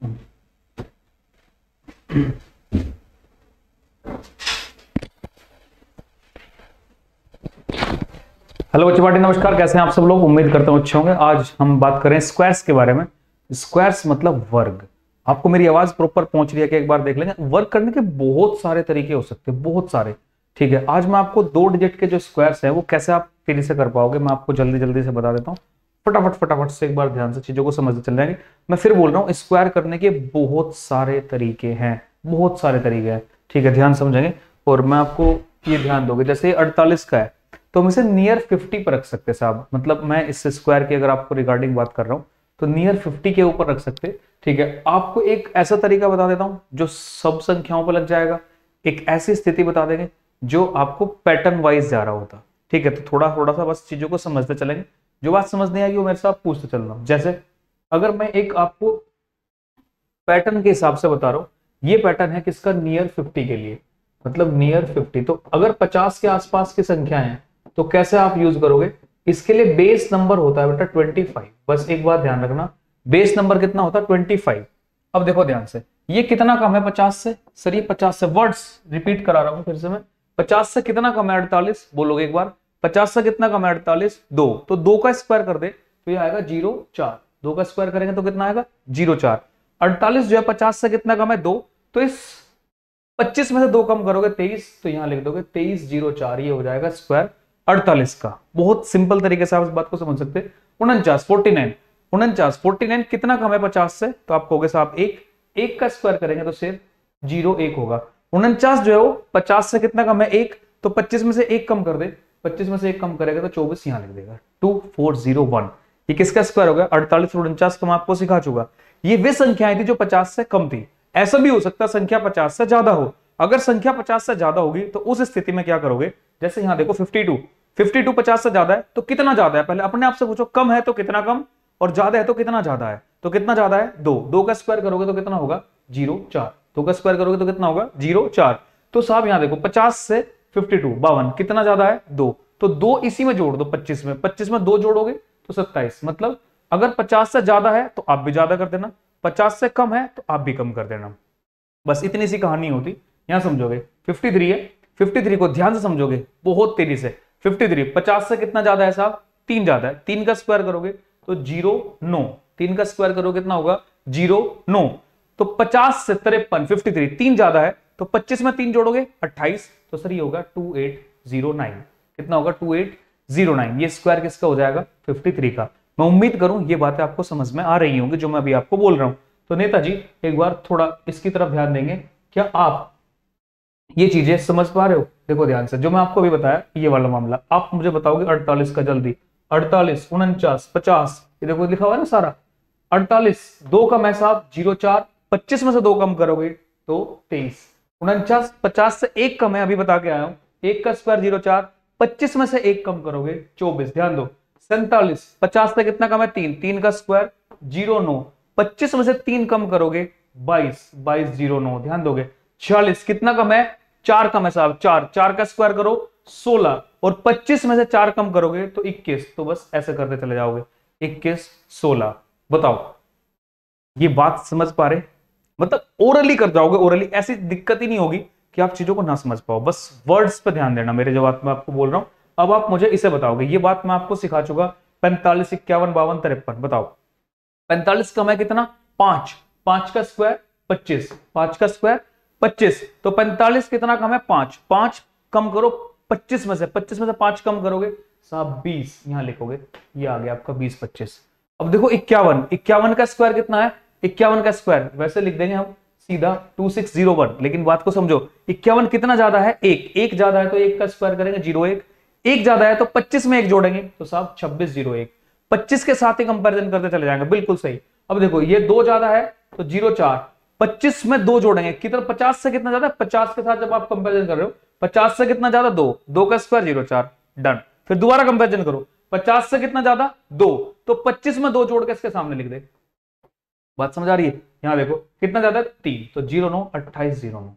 Hello बच्चों party, नमस्कार। कैसे हैं आप सब लोग? उम्मीद करता हूं अच्छे होंगे। आज हम बात करें स्क्वायर्स के बारे में। स्क्वायर्स मतलब वर्ग। आपको मेरी आवाज प्रॉपर पहुंच रही है कि एक बार देख लेंगे? वर्ग करने के बहुत सारे तरीके हो सकते हैं, बहुत सारे। ठीक है, आज मैं आपको 2 डिजिट के जो स्क्वायर्स है वो कैसे आप फिर से कर पाओगे मैं आपको जल्दी जल्दी से बता देता हूँ। फटाफट फटाफट से एक बार ध्यान से चीजों को समझते चल जाएंगे। मैं फिर बोल रहा हूँ, स्क्वायर करने के बहुत सारे तरीके हैं, बहुत सारे तरीके हैं। ठीक है, ध्यान समझेंगे। और मैं आपको ये ध्यान दोगे, जैसे 48 का है तो हम इसे नियर 50 पर रख सकते हैं साहब। मतलब मैं इस स्क्वायर की अगर आपको रिगार्डिंग बात कर रहा हूं तो नियर 50 के ऊपर रख सकते हैं। ठीक है, आपको एक ऐसा तरीका बता देता हूं जो सब संख्याओं पर लग जाएगा। एक ऐसी स्थिति बता देंगे जो आपको पैटर्न वाइज जा रहा होता। ठीक है, तो थोड़ा थोड़ा सा बस चीजों को समझते चलेंगे। जो बात समझ नहीं आएगी वो मेरे से आप पूछते चल रहा हूं। जैसे अगर मैं एक आपको पैटर्न के हिसाब से बता रहा हूं, ये पैटर्न है किसका? नियर 50 के लिए। मतलब नियर 50, तो अगर 50 के आसपास की संख्या है तो कैसे आप यूज करोगे? इसके लिए बेस नंबर होता है बेटा 25। बस एक बात ध्यान रखना, बेस नंबर कितना होता है? 25। अब देखो ध्यान से, ये कितना कम है 50 से? सर ये 50 से, वर्ड्स रिपीट करा रहा हूं फिर से मैं। 50 से कितना कम है? 48। बोलोगे एक बार, 50 से कितना कम है? 48। 2, तो 2 का स्क्वायर कर दे तो ये आएगा 0,4। 2 का स्क्वायर करेंगे तो कितना आएगा? 0,4। 48 जो है 50 से कितना कम है? 2, तो इस 25 में से 2 कम करोगे 23, तो यहां लिख दोगे 23,0,4। ये हो जाएगा स्क्वायर 48 का। बहुत सिंपल तरीके से आप इस बात को समझ सकते हैं। 49, 49 कितना कम है 50 से? तो आप कहोगे साहब 1 का स्क्वायर करेंगे तो सिर्फ 0,1 होगा। 49 जो है वो 50 से कितना कम है? 1, तो 25 में से 1 कम कर दे। 25 में से 1 कम करेगा तो 24 यहां लिख देगा 2401। ये किसका स्क्वायर हो गया? 48 और 49 को मैं आपको सिखा चुका। ये वे संख्याएं थी जो 50 से कम थी। ऐसा भी हो सकता है संख्या 50 से ज्यादा हो। अगर संख्या 50 से ज्यादा होगी तो उस स्थिति में क्या करोगे? जैसे यहां देखो 52, 50 से ज्यादा है तो कितना ज्यादा है? पहले अपने आप से पूछो, कम है तो कितना कम, और ज्यादा है तो कितना ज्यादा है? तो कितना ज्यादा है? 2। 2 का स्क्वायर करोगे तो कितना होगा? 0,4। 2 का स्क्वायर करोगे तो कितना होगा? 0,4। तो साहब यहां देखो 50 से 52, 52, कितना ज्यादा है? 2। तो 2 इसी में जोड़ दो 25 में। 25 में 2 जोड़ोगे तो 27। मतलब अगर 50 से ज्यादा है तो आप भी ज्यादा कर देना, 50 से कम है तो आप भी कम कर देना। बस इतनी सी कहानी होती। यहां समझोगे 53 है, 53 को ध्यान से समझोगे बहुत तेजी से। 53 50 से कितना ज्यादा है साहब? 3 ज्यादा है। 3 का स्क्वायर करोगे तो 0,9। 3 का स्क्वायर करोगे कितना होगा? 0,9। तो 50 से 53, 53 3 ज्यादा है तो 25 में 3 जोड़ोगे 28, तो सर ये होगा 2809। कितना होगा? 2809। ये स्क्वायर किसका हो जाएगा? 53 का। मैं उम्मीद करूं ये बातें आपको समझ में आ रही होंगी जो मैं अभी आपको बोल रहा हूं। तो नेताजी एक बार थोड़ा इसकी तरफ ध्यान देंगे। क्या आप ये चीजें समझ पा रहे हो? देखो ध्यान से, जो मैं आपको अभी बताया ये वाला मामला आप मुझे बताओगे 48 का जल्दी। 48, 49, 50, ये देखो लिखा हुआ है ना सारा। 48, 2 कम है साहब 0,4। 25 में से 2 कम करोगे तो 23। 49, 50 से 1 कम है, अभी बता के आया हूं। 1 का स्क्वायर 0,4। 25 में से 1 कम करोगे 24। ध्यान दो। 47, 50 से कितना कम है? 3। 3 का स्क्वायर 0,9। 25 में से 3 कम करोगे 22, 22,0,9। ध्यान दोगे। 46 कितना कम है? 4 कम है साहब। 4, 4 का स्क्वायर करो 16, और 25 में से 4 कम करोगे तो 21। तो बस ऐसे करते चले जाओगे 21, 16। बताओ ये बात समझ पा रहे? मतलब ओरली कर जाओगे, ओरली ऐसी दिक्कत ही नहीं होगी कि आप चीजों को ना समझ पाओ। बस वर्ड्स पे ध्यान देना मेरे, जो बात मैं आपको बोल रहा हूं अब आप मुझे इसे बताओगे। ये बात मैं आपको सिखा चुका। 45, 51, 52, 53। बताओ 45 कम है कितना? 5। 5 का स्क्वायर 25। 5 का स्क्वायर 25, तो 45 कितना कम है? 5। 5 कम करो 25 में से। 25 में से 5 कम करोगे साहब 20। यहां लिखोगे, ये आ गया आपका 20, 25। अब देखो 51, 51 का स्क्वायर कितना है? 51 का स्क्वायर वैसे लिख देंगे हम सीधा 2601, लेकिन बात को समझो। 51 कितना ज्यादा है? 1। 1 ज्यादा है तो 1 का स्क्वायर करेंगे 0,1। 1 ज्यादा है तो 25 में 1 जोड़ेंगे तो साहब 2601। 25 के साथ ही कंपैरिजन करते चले जाएंगे, बिल्कुल सही। अब देखो ये 2 ज्यादा है तो 0,4। 25 में 2 जोड़ेंगे कितना? 50 से कितना ज्यादा? 50 के साथ जब आप कंपैरिजन कर रहे हो 50 से कितना ज्यादा? 2। 2 का स्क्वायर 0,4। डन। फिर दोबारा कंपैरिजन करो, 50 से कितना ज्यादा? 2, तो 25 में 2 जोड़ के इसके सामने लिख दे। बात समझ आ रही है? यहां देखो कितना ज्यादा है? 3, तो 0,9, 28,0,9।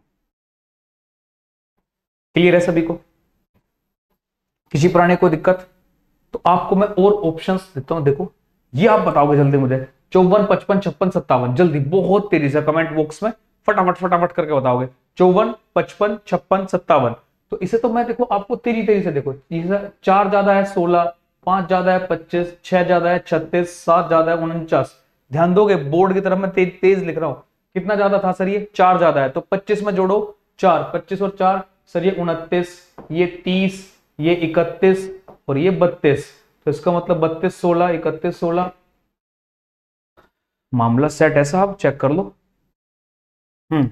क्लियर है सभी को? किसी प्राणी को दिक्कत? तो आपको मैं और ऑप्शंस देता हूं। देखो ये आप बताओगे जल्दी मुझे, 54, 55, 56, 57। जल्दी, बहुत तेजी से कमेंट बॉक्स में फटाफट फटाफट करके बताओगे। 54, 55, 56, 57। तो इसे तो मैं देखो आपको तेजी तेजी से देखो, 4 ज्यादा है 16, 5 ज्यादा है 25, 6 ज्यादा है 36, 7 ज्यादा है 49। ध्यान दोगे, बोर्ड की तरफ मैं तेज तेज लिख रहा हूं। कितना ज्यादा था सर? ये 4 ज्यादा है, तो 25 में जोड़ो 4, 25 और 4 सर ये 29, ये 30, ये 31 और ये 32। तो इसका मतलब 32, 16, 31, 16। मामला सेट है साहब, चेक कर लो। हम्म,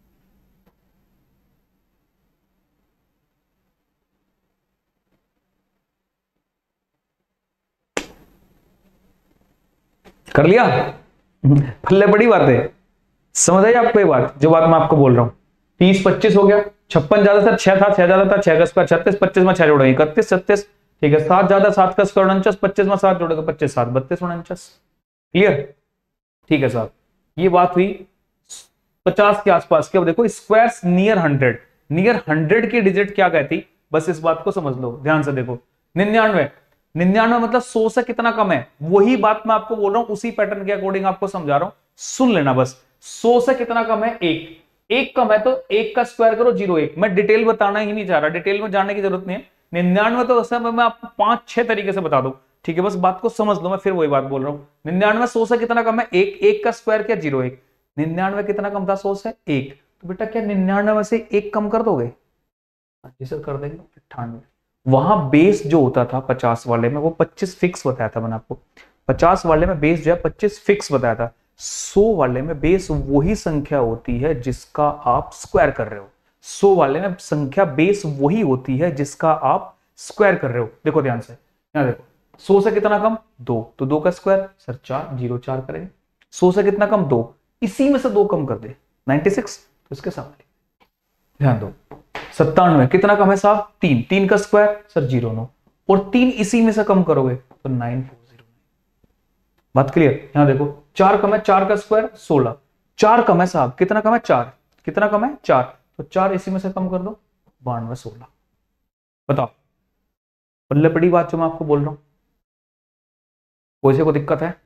कर लिया। पल्ले बड़ी बात है। समझ आई आपको ये बात, जो बात मैं आपको बोल रहा हूं। 30, 25 हो गया। 56 ज्यादा था, 6 था, 6 ज्यादा था, 6 का स्क्वायर 36, 25 में 6 जोड़ेंगे 31, 36। ठीक है, 7 ज्यादा, 7 का स्क्वायर 49, 25 में 7 जोड़ेगा 25, 7, 32, 49। क्लियर? ठीक है साहब, ये बात हुई 50 के आसपास की। अब देखो स्क्वायर्स नियर 100, नियर 100 की डिजिट क्या कहती, बस इस बात को समझ लो, ध्यान से देखो। 99, 99 मतलब 100 से कितना कम है, वही बात मैं आपको बोल रहा हूं, उसी पैटर्न के अकॉर्डिंग आपको समझा रहा हूं, सुन लेना बस। 100 से कितना कम है? एक। एक कम है तो एक का स्क्वायर करो 01। मैं डिटेल बताना ही नहीं चाह रहा, डिटेल में जाने की जरूरत नहीं है। 99 तो उस समय मैं आपको 5-6 तरीके से बता दूं, ठीक है, बस बात को समझ लो। मैं फिर वही बात बोल रहा हूं, 99 100 से कितना कम है? एक। एक का स्क्वायर क्या? 01। 99 कितना कम था 100 से? एक। तो बेटा क्या 99 में से एक कम कर दोगे? जी सर कर देंगे। 98। वहां बेस जो होता था 50 वाले में, वो 25 फिक्स बताया था मैंने आपको। 50 वाले में बेस जो है 25 फिक्स बताया था। 100 वाले में बेस वही संख्या होती है जिसका आप स्क्वायर कर रहे हो। 100 वाले में संख्या बेस वही होती है जिसका आप स्क्वायर कर रहे हो। देखो ध्यान से, यहां देखो, 100 से कितना कम? 2, तो 2 का स्क्वायर सर 4, 04 करेंगे। 100 से कितना कम? 2, इसी में से 2 कम कर दे 96, तो इसके सामने ध्यान दो। 97 कितना कम है साहब? 3, 3 का स्क्वायर सर 09, और 3 इसी में से कम करोगे तो 9409। बात क्लियर? यहां देखो 4 कम है, 4 का स्क्वायर 16, 4 कम है साहब, कितना कम है? 4, कितना कम है? 4, तो 4 इसी में से कम कर दो 9216। बताओ, बल्ले बड़ी बात जो मैं आपको बोल रहा हूं, कोई से को दिक्कत है?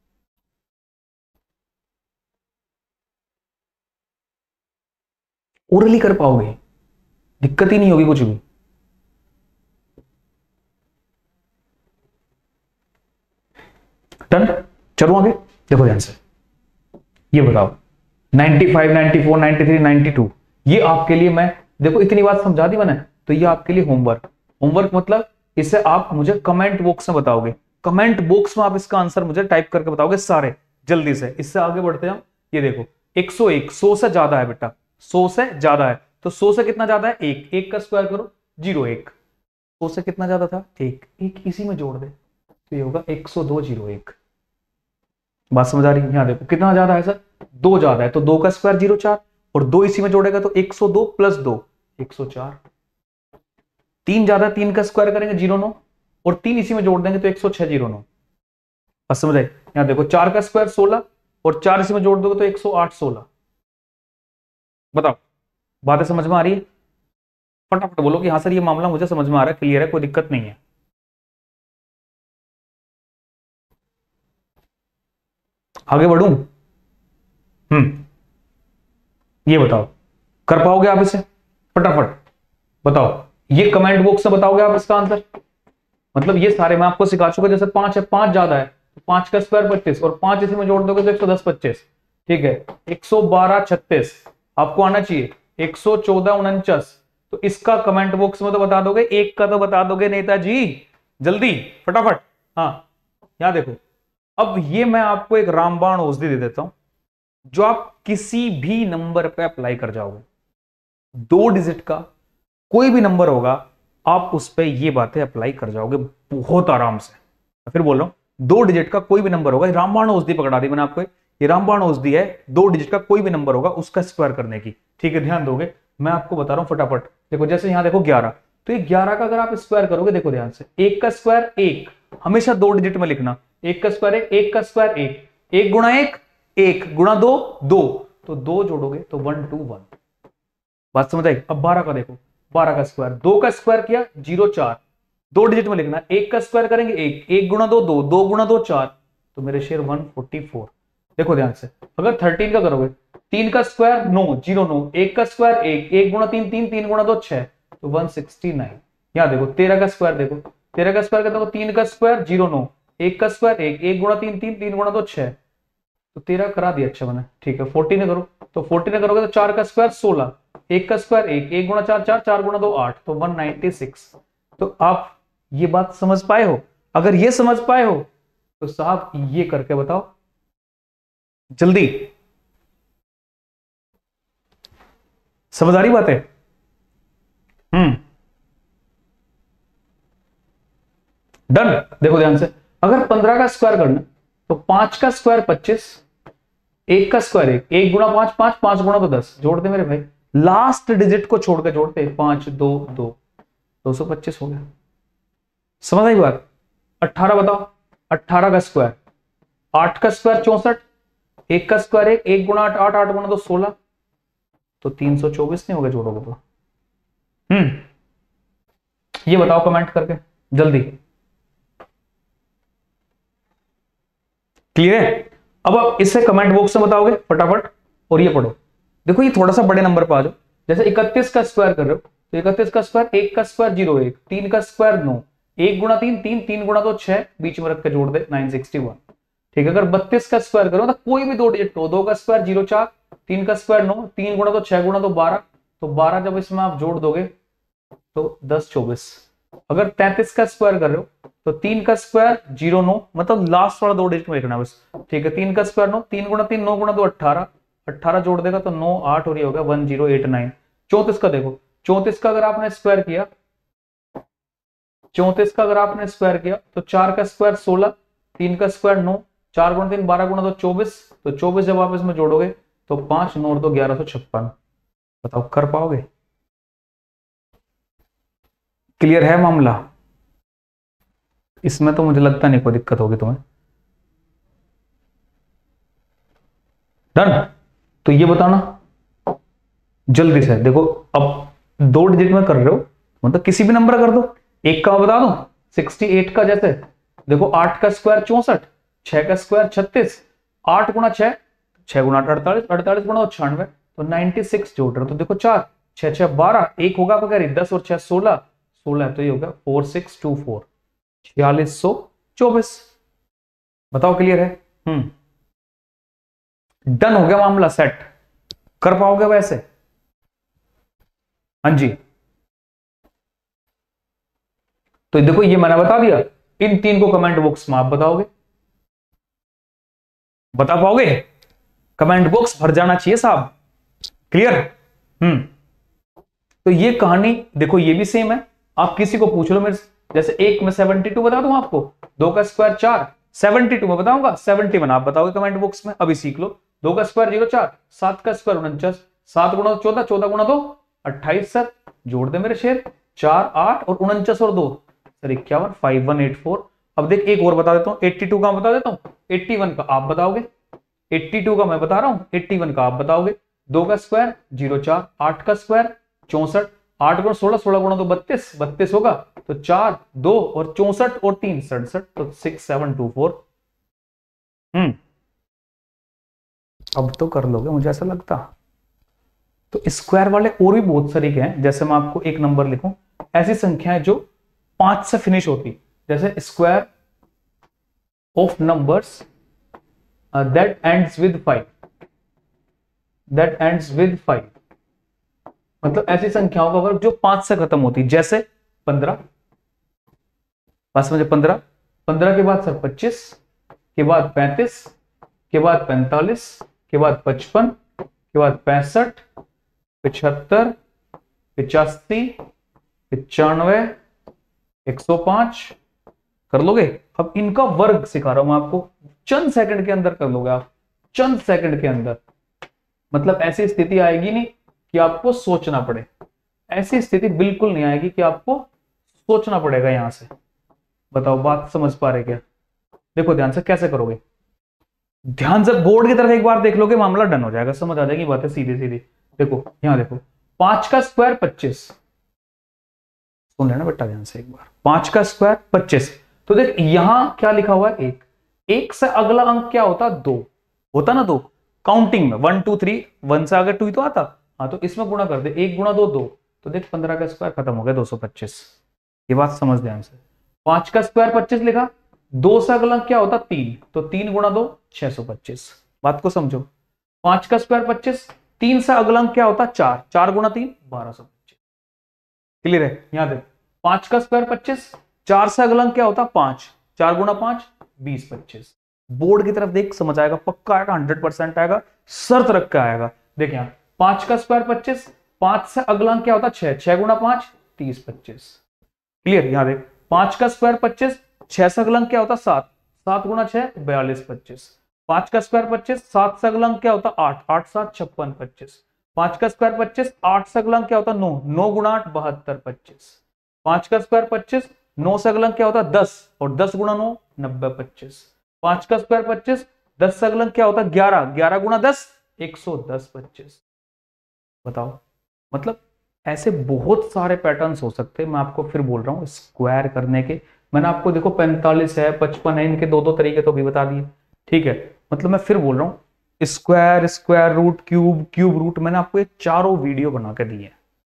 ओरली कर पाओगे, दिक्कत ही नहीं होगी कुछ भी। डन, चलो आगे देखो ध्यान से। ये बताओ 95, 94, 93, 92, ये आपके लिए मैं देखो इतनी बात समझा दी मैंने, तो ये आपके लिए होमवर्क। होमवर्क मतलब इसे आप मुझे कमेंट बॉक्स में बताओगे। कमेंट बॉक्स में आप इसका आंसर मुझे टाइप करके बताओगे सारे, जल्दी से। इससे आगे बढ़ते हैं हम। ये देखो 101, 100 से ज्यादा है बेटा, 100 से ज्यादा है, तो 100 से कितना ज्यादा है? एक। एक का स्क्वायर करो 01। 100 से कितना ज्यादा था? एक। एक इसी में जोड़ दे, तो ये होगा 10201। बात समझ आ रही है? यहां देखो कितना ज्यादा है सर? 2 ज्यादा है, तो 2 का स्क्वायर 04, और 2 इसी में जोड़ेगा तो 102 प्लस 2 104। 3 ज्यादा, 3 का स्क्वायर करेंगे 09, और 3 इसी में जोड़ देंगे तो 10609। बस समझ आई? यहां देखो 4 का स्क्वायर 16, और 4 इसी में जोड़ दोगे तो 108 16। बताओ, बातें समझ में आ रही है? फटाफट बोलो कि हाँ सर ये मामला मुझे समझ में आ रहा है, क्लियर है, कोई दिक्कत नहीं है। आगे बढ़ू? ये बताओ, कर पाओगे आप इसे? फटाफट बताओ, ये कमेंट बॉक्स में बताओगे आप इसका आंसर? मतलब ये सारे मैं आपको सिखा चुका, जैसे 5 है, 5 ज्यादा है, तो 5 का स्क्वायर 25, और 5 इसी में जोड़ दोगे तो 110 25। ठीक है, 112 36 आपको आना चाहिए, 114 49। तो इसका कमेंट बॉक्स में तो बता दोगे, एक का तो बता दोगे नेताजी, जल्दी फटाफट। हाँ, यहां देखो, अब ये मैं आपको एक रामबाण औषधि दे देता हूं, जो आप किसी भी नंबर पे अप्लाई कर जाओगे। 2 डिजिट का कोई भी नंबर होगा, आप उस पर ये बातें अप्लाई कर जाओगे बहुत आराम से। फिर बोल रहा हूं, 2 डिजिट का कोई भी नंबर होगा, रामबाण औषधि पकड़ा दी मैंने आपको, ये रामबाण औषधि है। 2 डिजिट का कोई भी नंबर होगा उसका स्क्वायर करने की। ठीक है, ध्यान दोगे, मैं आपको बता रहा हूं फटाफट। देखो जैसे यहां देखो 11, तो ये 11 का अगर आप स्क्वायर करोगे, देखो ध्यान से, 1 का स्क्वायर 1, हमेशा 2 डिजिट में लिखना। 1 का स्क्वायर 1, 1 का स्क्वायर 1, 1 गुणा 1 1, गुणा 2 2, तो 2 जोड़ोगे तो 1 2 1। बात समझ आई? अब 12 का देखो, 12 का स्क्वायर, 2 का स्क्वायर किया 04, 2 डिजिट में लिखना। 1 का स्क्वायर करेंगे 1, 1 गुणा 2 2, 2 गुणा 2 4, तो मेरे शेर 144। देखो ध्यान से, अगर 13 का करोगे, 3 का स्क्वायर 9, 0 9, 1 का स्क्वायर 1, 1 गुणा 3 3, 3 गुणा 2 6, तो 169। यहाँ देखो 13 का स्क्वायर, देखो 13 का स्क्वायर कहते हो 3 का स्क्वायर 0 9, 1 का स्क्वायर 1, 1 गुणा 3 3, 3 गुणा 2 6, तो 13 करा दिया। अच्छा मैंने, ठीक है 14 करो, तो 14 करोगे तो 4 का स्क्वायर 16, 1 का स्क्वायर 1, 1 गुणा 4 4, 4 गुणा 2 8, तो 196। तो आप ये बात समझ पाए हो? अगर ये समझ पाए हो तो साहब ये करके बताओ जल्दी। समझ आ रही बात है? डन। देखो ध्यान से, अगर 15 का स्क्वायर करना तो 5 का स्क्वायर 25, 1 का स्क्वायर 1, 1 गुणा 5 5, 5 गुणा तो 10। जोड़ते मेरे भाई, लास्ट डिजिट को छोड़कर जोड़ते, 5 2 2, 225 हो गया। समझ आई बात? 18 बताओ, 18 का स्क्वायर, 8 का स्क्वायर 64, 1 का स्क्वायर 1, 1 गुणा 8 8, 8 गुणा तो 16, तो 324 नहीं हो गया जोड़ोगे तो। ये बताओ कमेंट करके जल्दी। क्लियर है? अब इससे कमेंट बॉक्स में बताओगे फटाफट। और ये पढ़ो, देखो ये थोड़ा सा बड़े नंबर पे आ जाओ। जैसे 31 का स्क्वायर कर रहे हो तो 31 का स्क्वायर, 1 का स्क्वायर 0 1, 3 का स्क्वायर 9, 1 गुणा 3 3, 3 गुणा 2 6, बीच में रख के जोड़ दे 961। ठीक है, अगर 32 का स्क्वायर करो तो कोई भी दो डिजिट हो, 2 का स्क्वायर 0 4, 3 का स्क्वायर 9, 3 गुणा तो 6 गुणा तो 12, तो 12 जब इसमें आप जोड़ दोगे तो 10 24। अगर 33 का स्क्वायर कर रहे हो तो 3 का स्क्वायर 0 9, मतलब लास्ट वाला दो डिजिट में लिखना बस। ठीक है, 3 का स्क्वायर 9, 3 गुणा 3 9 गुणा 2 18, 18 जोड़ देगा तो 9 8 और ये हो गया 1089। 34 का देखो, 34 का अगर आपने स्क्वायर किया, 34 का अगर आपने स्क्वायर किया तो 4 का स्क्वायर 16, 3 का स्क्वायर 9, 4 गुणा 3 12 गुणा 2 24, तो 24 जब आप इसमें जोड़ोगे तो 5 9 2 1156। बताओ कर पाओगे? क्लियर है मामला? इसमें तो मुझे लगता नहीं कोई दिक्कत होगी तुम्हें। डन। तो ये बताना जल्दी से। देखो अब 2 डिजिट में कर रहे हो मतलब किसी भी नंबर कर दो। 1 का बता दो, 68 का जैसे देखो 8 का स्क्वायर 64, 6 का स्क्वायर 36, 8 गुणा 6, 6 गुणा 48, 48 गुणा 96, तो 96 जोड़ रहे हो। तो देखो 4 6 6 12, 1 होगा आपका 10 और 6 16, 16 तो ये होगा 4624, 4624। बताओ क्लियर है? डन हो गया मामला सेट। कर पाओगे वैसे? हाँ जी। तो देखो ये मैंने बता दिया, इन 3 को कमेंट बॉक्स में आप बताओगे। बता पाओगे? कमेंट बॉक्स भर जाना चाहिए साहब। क्लियर? तो ये कहानी देखो ये भी सेम है। आप किसी को पूछ लो मेरे, जैसे 1 में 72 बता दूं आपको, 2 का स्क्वायर 4, 72 में बताऊंगा, 71 आप बताओगे कमेंट बॉक्स में। अभी सीख लो। 2 का स्क्वायर 0 4, 7 का स्क्वायर 49, 7 गुणा 14, 14 गुणा 2 28। सर जोड़ दे मेरे शेर, 4 8 और 49 और 2 सर 51, 5184। अब देख एक और बता देता हूं, 82 का बता देता हूं, 81 का आप बताओगे, 82 का मैं बता रहा हूं, 81 का आप बताओगे। 2 का स्क्वायर 0 4, 8 का स्क्वायर 64, 8 गुणा 16, 16 गुणा 2 32, 32 होगा तो 4 2 और 64 और 3 67, तो 6724। अब तो कर लोगे मुझे ऐसा लगता। तो स्क्वायर वाले और भी बहुत तरीके हैं। जैसे मैं आपको एक नंबर लिखूं, ऐसी संख्याएं जो 5 से फिनिश होती, जैसे square of numbers that ends with 5, that ends with 5, मतलब ऐसी संख्याओं का वर्ग जो 5 से खत्म होती, जैसे 15। बस मुझे 15, 15 के बाद सर 25, के बाद 35, के बाद 45, के बाद 55, के बाद 65, 75, 85, 95, 105। कर लोगे? अब इनका वर्ग सिखा रहा हूं मैं आपको, चंद सेकंड के अंदर कर लोगे आप, चंद सेकंड के अंदर। मतलब ऐसी स्थिति आएगी नहीं कि आपको सोचना पड़े, ऐसी स्थिति बिल्कुल नहीं आएगी कि आपको सोचना पड़ेगा यहां से। बताओ बात समझ पा रहे क्या? देखो ध्यान से कैसे करोगे, ध्यान से बोर्ड की तरफ एक बार देख लोगे, मामला डन हो जाएगा, समझ आ जाएगी बातें सीधी सीधी। देखो यहां देखो, 5 का स्क्वायर 25, सुन लेना बेटा ध्यान से एक बार, 5 का स्क्वायर 25। तो देख यहां क्या लिखा हुआ है 1, एक से अगला अंक क्या होता? 2 होता ना, 2 काउंटिंग में 1 2 3, 1 से आगे 2 ही तो आता। हाँ तो इसमें गुणा कर दे, 1 गुणा 2 2, तो देख 15 का स्क्वायर खत्म हो गया 225। ये बात समझ ध्यान से। 5 का स्क्वायर 25 लिखा, 2 से अगला क्या होता? 3, तो 3 गुणा 2 625। बात को समझो। 5 का स्क्वायर 25, 3 से अगला क्या होता? 4, 4 गुणा 3 1225। क्लियर है? यहां देख 5 का स्क्वायर 25, 4 से अगला क्या होता? 5, 4 गुणा 5 20 25। बोर्ड की तरफ देख, समझ आएगा, पक्का आएगा, 100% आएगा, शर्त रख के आएगा। देख यहां 5 का स्क्वायर 25, 5 से अगला क्या होता? 6, 6 गुणा 5 30 25। क्लियर? यहां देख 5 का स्क्वायर 25, 6 से अगला क्या होता? 7, 7 गुणा 6 42 25। 5 का स्क्वायर 25, 7 से अगला क्या होता? 8, 8 7 56 25। 5 का स्क्वायर 25, 8 से अगला क्या होता? 9, 9 गुणा 8 72 25। 5 का स्क्वायर 25, 9 से अगला क्या होता? 10, और 10 गुणा 9 90 25। 5 का स्क्वायर 25, 10 से अगला क्या होता? 11, 11 गुणा 10 110 25। बताओ, मतलब ऐसे बहुत सारे पैटर्न्स हो सकते हैं। मैं आपको फिर बोल रहा हूं स्क्वायर करने के। मैंने आपको देखो 45 है, 55 है, इनके दो दो तरीके तो भी बता दिए। ठीक है, मतलब मैं फिर बोल रहा हूं square, square root, cube, cube root, मैंने आपको ये चारों वीडियो बना के दी है।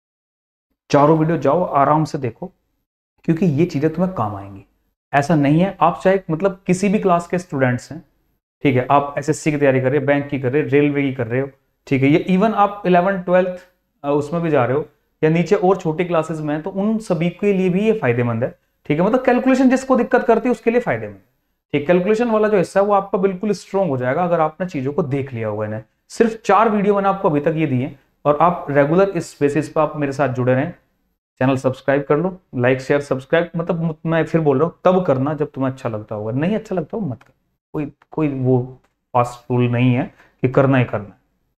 चारों वीडियो जाओ आराम से देखो, क्योंकि ये चीजें तुम्हें काम आएंगी। ऐसा नहीं है, आप चाहे मतलब किसी भी क्लास के स्टूडेंट्स हैं, ठीक है, आप एसएससी की तैयारी कर रहे हो, बैंक की कर रहे हो, रेलवे की कर रहे हो, ठीक है, ये इवन आप 11th 12th उसमें भी जा रहे हो, या नीचे और छोटी क्लासेस में, तो उन सभी के लिए भी ये फायदेमंद है। ठीक है, मतलब कैलकुलेशन जिसको दिक्कत करती है उसके लिए फायदेमंद है। ठीक, कैलकुलेशन वाला जो हिस्सा है वो आपका बिल्कुल स्ट्रॉन्ग हो जाएगा अगर आपने चीजों को देख लिया होगा। इन्हें सिर्फ 4 वीडियो मैंने आपको अभी तक ये दिए, और आप रेगुलर इस बेसिस पर आप मेरे साथ जुड़े रहें। चैनल सब्सक्राइब कर लो, लाइक शेयर सब्सक्राइब, मतलब मैं फिर बोल रहा हूँ तब करना जब तुम्हें अच्छा लगता होगा, नहीं अच्छा लगता हो मत कर। कोई कोई वो फास्ट रूल नहीं है कि करना ही करना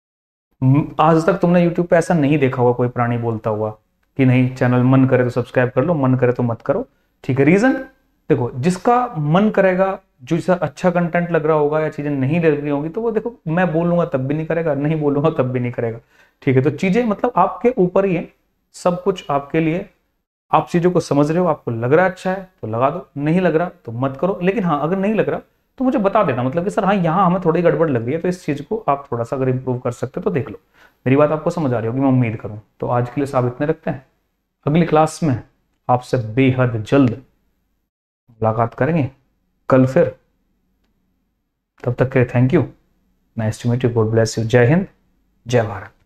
है। आज तक तुमने यूट्यूब पे ऐसा नहीं देखा होगा कोई प्राणी बोलता हुआ कि नहीं चैनल मन करे तो सब्सक्राइब कर लो, मन करे तो मत करो। ठीक है, रीजन देखो, जिसका मन करेगा, जो अच्छा कंटेंट लग रहा होगा या चीजें नहीं लग रही होगी, तो वो देखो मैं बोलूंगा तब भी नहीं करेगा, नहीं बोलूंगा तब भी नहीं करेगा। ठीक है, तो चीजें मतलब आपके ऊपर ही है, सब कुछ आपके लिए। आप चीजों को समझ रहे हो, आपको लग रहा है अच्छा है तो लगा दो, नहीं लग रहा तो मत करो। लेकिन हाँ, अगर नहीं लग रहा तो मुझे बता देना, मतलब कि सर हाँ यहाँ हमें थोड़ी गड़बड़ लग रही है, तो इस चीज को आप थोड़ा सा अगर इंप्रूव कर सकते हो तो देख लो। मेरी बात आपको समझ आ रही होगी, मैं उम्मीद करूं। तो आज के लिए साहब इतने रखते हैं, अगली क्लास में आपसे बेहद जल्द मुलाकात करेंगे कल फिर। तब तक के लिए thank you, nice to meet you, God bless you, जय हिंद, जय भारत।